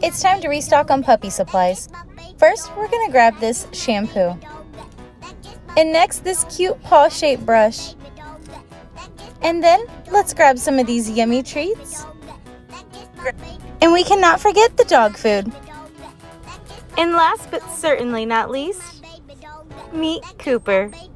It's time to restock on puppy supplies. First, we're gonna grab this shampoo. And next, this cute paw-shaped brush. And then, let's grab some of these yummy treats. And we cannot forget the dog food. And last but certainly not least, meet Cooper.